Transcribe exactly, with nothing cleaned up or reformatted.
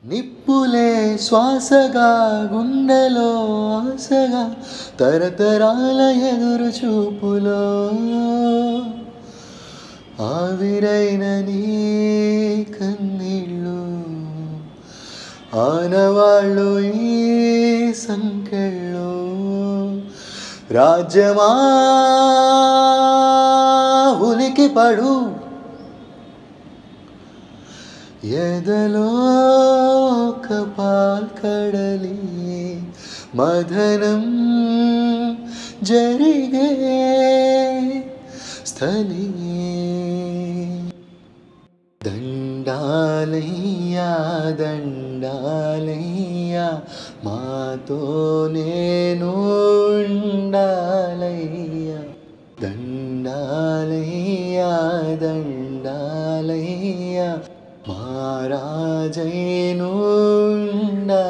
నిప్పులే శ్వాసగా గుండెలో ఆశగా తరతరాల ఎదురు చూపులో ఆవిరైన నీ కన్నీళ్ళు ఆనవాళ్ళు ఈ సంకెళ్ళు రాజ్యమా ఉలికి పడు ఎదలో కపాల్ కడలి మదనం జరిగే స్థలి దండాలయ్యా దండాలయ్యా మాతో నేను ఉండాలయ్యా దండాలయ్యా దండాలయ్యా మహారాజైను ఉండాలయ్యా.